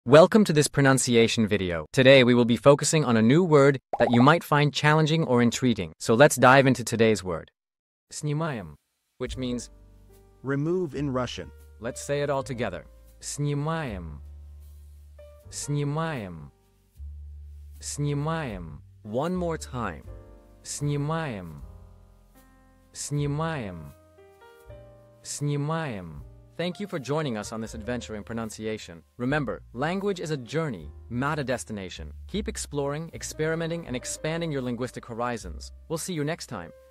Welcome to this pronunciation video. Today we will be focusing on a new word that you might find challenging or intriguing. So let's dive into today's word. Снимаем, which means remove in Russian. let's say it all together. Снимаем. Снимаем. Снимаем. One more time. Снимаем. Снимаем. Снимаем. Thank you for joining us on this adventure in pronunciation. Remember, language is a journey, not a destination. Keep exploring, experimenting, and expanding your linguistic horizons. We'll see you next time.